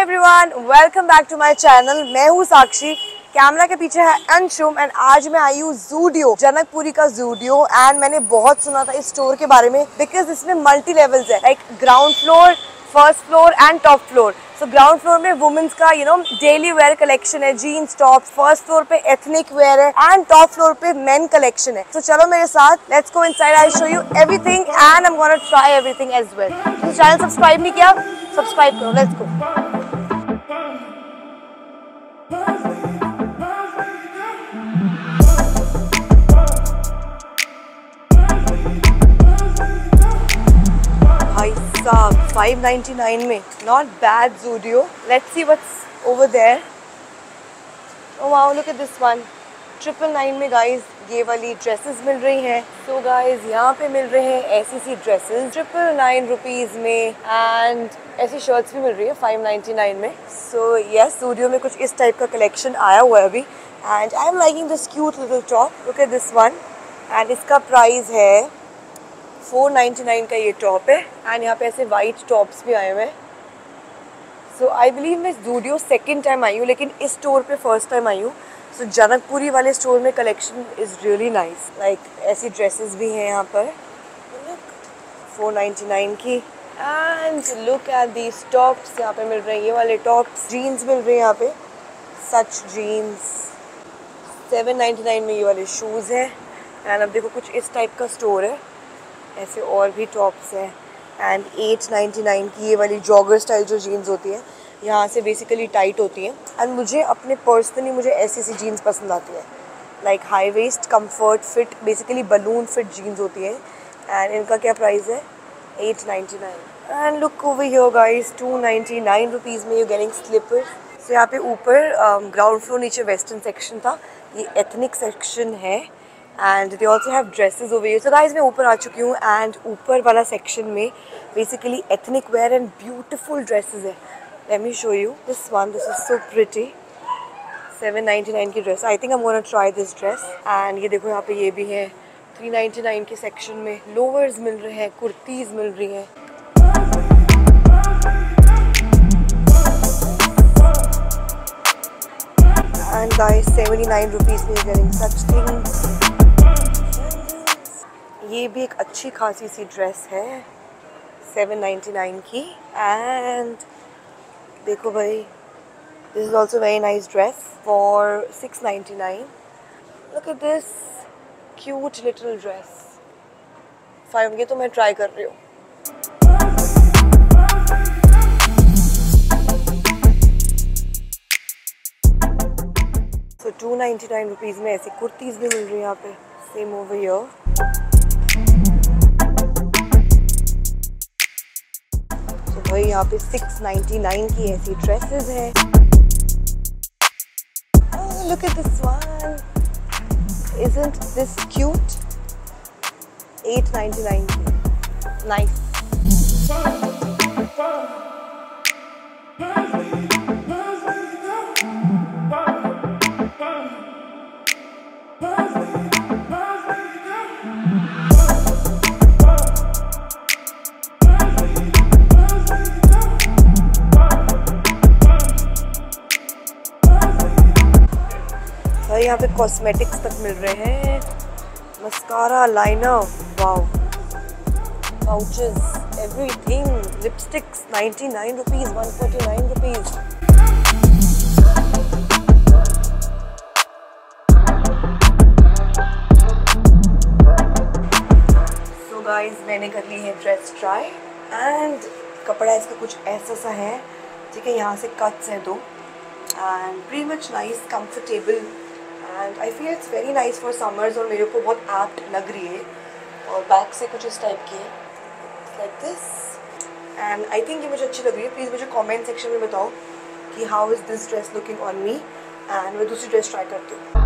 Everyone, welcome back to my channel. मैं हूँ साक्षी, camera के पीछे है अंशुम एंड आज मैं आई हूँ ज़ूडियो, जनकपुरी का ज़ूडियो। एंड मैंने बहुत सुना था इस स्टोर के बारे में बिकॉज इसमें मल्टी लेवल्स है, like ground floor, first floor and top floor. So ground floor में वुमेन्स का डेली वेयर कलेक्शन है, जीन्स टॉप्स। फर्स्ट फ्लोर पे एथनिक वेयर है एंड टॉप फ्लोर पे मेन कलेक्शन है। तो चलो मेरे साथ, let's go inside, I show you everything and I am gonna try everything as well. तो चैनल सब्सक्राइब नहीं किया, सब्सक्राइब करो, लेट्स गो। भाई साहब 599 में, not bad Zudio. Let's see what's over there. Oh wow, look at this one, 999 में guys ये वाली ड्रेसेस मिल रही हैं। तो गाइस यहाँ पे मिल रहे हैं ऐसी सी ड्रेसेस 999 रुपीज़ में एंड ऐसी शर्ट्स भी मिल रही है 599 में। सो यस, ज़ूडियो में कुछ इस टाइप का कलेक्शन आया हुआ है अभी and I am liking this cute little top. Look at this one and इसका प्राइस है 499 का ये टॉप है एंड यहाँ पे ऐसे वाइट टॉप्स भी आए हुए हैं। सो आई बिलीव मैं ज़ूडियो सेकेंड टाइम आई हूँ, लेकिन इस स्टोर पे फर्स्ट टाइम आई हूँ। सो जनकपुरी वाले स्टोर में collection is really nice, like ऐसी ड्रेसेस भी हैं यहाँ पर 499 की। And look at these tops, यहाँ पे मिल रहे हैं ये वाले टॉप्स। जीन्स मिल रहे हैं यहाँ पे, सच जीन्स। 799 में ये वाले शूज़ हैं एंड अब देखो कुछ इस टाइप का स्टोर है, ऐसे और भी टॉप्स हैं। एंड 899 की ये वाली जॉगर स्टाइल जो जीन्स होती है, यहाँ से बेसिकली टाइट होती हैं एंड मुझे अपने पर्सनली मुझे ऐसी सी जीन्स पसंद आती है, like high waist comfort fit, basically balloon fit jeans होती है। एंड इनका क्या प्राइस है? 899। And look over here guys, 299 rupees में यू गेटिंग स्लीपर्स। सो यहाँ पे ऊपर ग्राउंड फ्लोर, नीचे वेस्टर्न सेक्शन था, ये एथनिक सेक्शन है and they also have dresses over here. So guys मैं ऊपर आ चुकी हूँ एंड ऊपर वाला सेक्शन में basically ethnic wear and beautiful dresses है। Let me show you this one, this is so pretty. 799 की dress, I think I am gonna try this dress. And ये देखो यहाँ पे ये भी है 399 के सेक्शन में। लोअर्स मिल रहे हैं, कुर्तीज़ मिल रही हैं। एंड गाइस 79 रुपीज़ में गेटिंग सच थिंग्स। ये भी एक अच्छी खासी सी ड्रेस है 799 की। एंड देखो भाई, this is also very nice dress for 699। Look at this cute little dress. 5 की तो मैं ट्राई कर रही हूँ। सो 299 रुपीज़ में ऐसी कुर्तीज़ भी मिल रही है यहाँ पे, सेम ओवर हियर। भाई यहाँ पे 699 की ऐसी ड्रेसेस हैं। Look at this one, isn't this cute? 899 की, नाइस। यहाँ पे कॉस्मेटिक्स तक मिल रहे हैं, mascara, liner, wow, pouches, everything, lipsticks 99 rupees, 149 rupees. So guys मैंने कर ली है ड्रेस ट्राई एंड कपड़ा इसका कुछ ऐसा सा है, ठीक है। यहाँ से कट्स हैं 2 and pretty much nice, comfortable and I feel it's very nice for summers और मेरे को बहुत एप्ट लग रही है। और बैक से कुछ इस टाइप की है, like this. And I think ये मुझे अच्छी लग रही है। प्लीज़ मुझे कमेंट सेक्शन में बताओ कि how is this dress looking on me and मैं दूसरी ड्रेस ट्राई करती हूँ।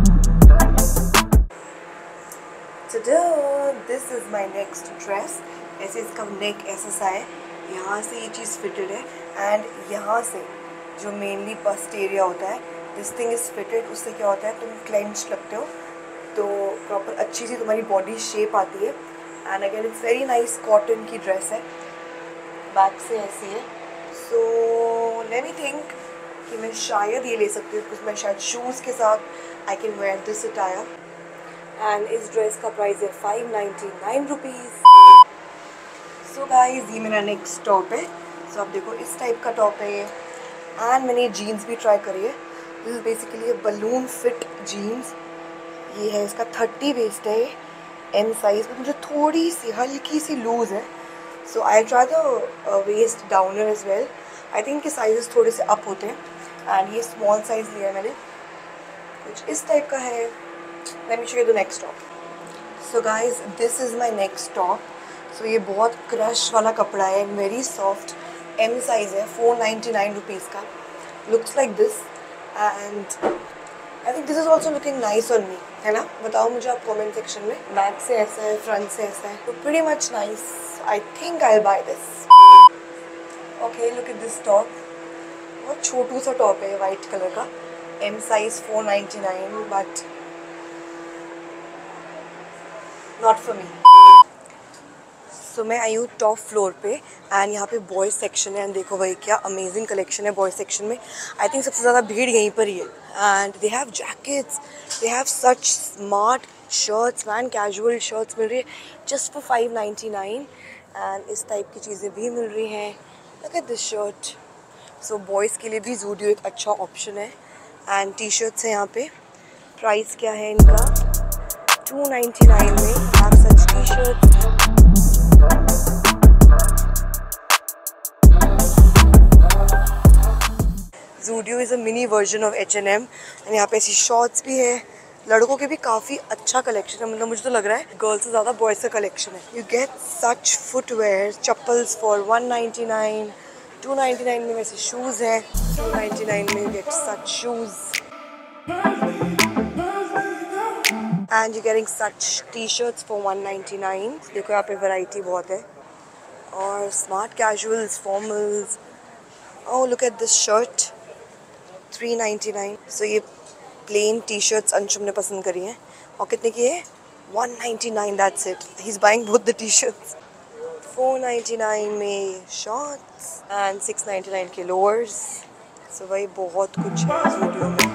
This is my next dress. ऐसे इसका नेक ऐसा सा है, यहाँ से ये चीज़ फिटेड है एंड यहाँ से जो मेनली बस्ट एरिया होता है, दिस थिंग इज़ फिटेड। उससे क्या होता है, तुम क्लेंच लगते हो तो प्रॉपर अच्छी सी तुम्हारी बॉडी शेप आती है। And again it's very nice, cotton की ड्रेस है, बैक से ऐसी है। सो लेट मी थिंक कि मैं शायद ये ले सकती हूँ, बिकॉज मैं शायद शूज़ के साथ I can wear this attire. And इस ड्रेस का प्राइस है 599 रुपीज़। सो गाइस ये मेरा नेक्स्ट टॉप है। सो आप देखो इस टाइप का टॉप है ये। एंड मैंने जीन्स भी ट्राई करी है। This is basically a balloon fit jeans. ये है, इसका 30 वेस्ट है, एम साइज़, बट मुझे थोड़ी सी हल्की सी लूज़ है। So I try the waist downer as well. I think के साइजेस थोड़े से अप होते हैं। एंड ये स्मॉल साइज़ लिया है मैंने, कुछ इस टाइप का है। Let me show you the next top. So guys this is my next top. So ये बहुत क्रश वाला कपड़ा है, वेरी सॉफ्ट, एम साइज़ है, 499 रुपीज़ का। Looks like this and I think this is also looking nice on me, है ना? बताओ मुझे आप कमेंट सेक्शन में। बैक से ऐसा है, फ्रंट से ऐसा है, तो pretty much nice. I think I will buy this. Okay, look at this top. बहुत छोटू सा टॉप है, वाइट कलर का, M size, 499, but not for me. So मैं आई हूँ टॉप फ्लोर पे एंड यहाँ पे बॉयज़ सेक्शन है। एंड देखो भाई क्या अमेजिंग कलेक्शन है बॉयज़ सेक्शन में। आई थिंक सबसे ज़्यादा भीड़ यहीं पर ही है। And they have jackets, they have such smart shirts, man, casual shirts मिल रही है जस्ट फॉर 599। एंड इस टाइप की चीज़ें भी मिल रही हैं। Look at this shirt. So boys के लिए भी ज़ूडियो एक अच्छा ऑप्शन है। एंड टी शर्ट्स हैं यहाँ पे। प्राइस क्या है इनका? 299 में have such T shirts. Zudio is a mini version of H&M। And यहाँ पे ऐसी शॉर्ट्स भी है। लड़कों के भी काफ़ी अच्छा कलेक्शन है, मतलब मुझे तो लग रहा है गर्ल्स से ज़्यादा बॉयज़ का कलेक्शन है। You get such footwear, chappals for 199, 299 में वैसे शूज़ है, 299 में you get such shoes. And you getting such T shirts for 199। देखो यहाँ पे वैरायटी बहुत है। और smart casuals, formals. Oh look at this shirt, 399। So ये प्लेन टी शर्ट्स अंशुम ने पसंद करी हैं। और कितने की है? 199, that's it. He is buying both the T shirts. 499 में शॉर्ट्स एंड 699 के लोअर्स। सो भाई बहुत कुछ है ज़ूडियो में।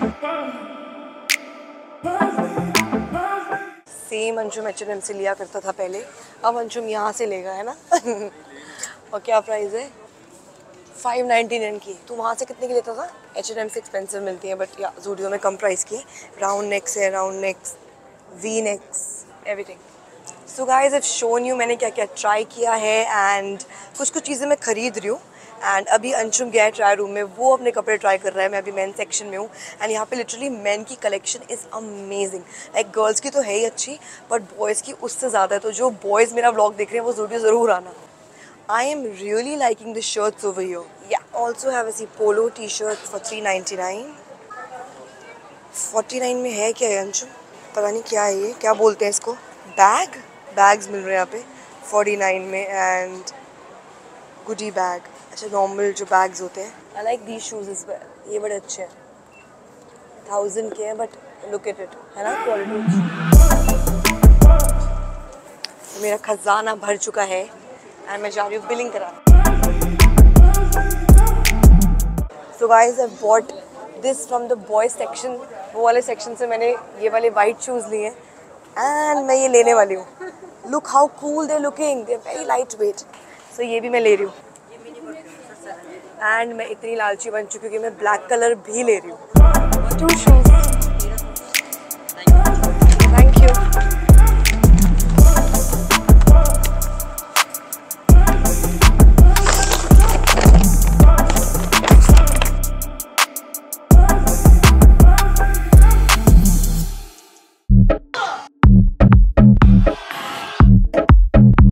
सेम अंशुम H&M से लिया करता था पहले, अब अंशुम यहाँ से लेगा, है ना? और क्या प्राइस है? 599 की। तो वहाँ से कितने की लेता था? H&M से एक्सपेंसिव मिलती है, बट या ज़ूडियो में कम प्राइस की। राउंड नेक्स है, round necks, V necks, everything. So guys I have shown you मैंने क्या क्या ट्राई किया है। एंड कुछ कुछ चीज़ें मैं ख़रीद रही हूँ। एंड अभी अंशुम गया है ट्राई रूम में, वो अपने कपड़े ट्राई कर रहा है। मैं अभी मेन सेक्शन में हूँ। एंड यहाँ पे लिटरली मेन की collection is amazing. Like girls की तो है ही अच्छी, बट बॉयज़ की उससे ज़्यादा है। तो जो बॉयज़ मेरा व्लॉग देख रहे हैं वो ज़ूडियो ज़रूर आना। I am really liking the shirts over here. Yeah, also have a polo t-shirt for 399. 49 में है क्या है अंशु? पता नहीं क्या है ये, क्या बोलते हैं इसको? बैग्स मिल रहे हैं यहाँ पे 49 में। एंड गुडी बैग, अच्छा नॉर्मल जो बैग्स होते हैं। I like these shoes as well. ये बड़े अच्छे हैं, 1000 के हैं, बट look at it, है ना क्वालिटी अच्छी। तो मेरा खजाना भर चुका है एंड मैं जा रही हूँ बिलिंग करा। So guys I bought this from the boys section. वो वाले सेक्शन से मैंने ये वाले वाइट शूज़ लिए एंड मैं ये लेने वाली हूँ। Look how cool they looking, they very light weight. So ये भी मैं ले रही हूँ। एंड मैं इतनी लालची बन चुकी हूँ कि मैं ब्लैक कलर भी ले रही हूँ। 2 शूज़।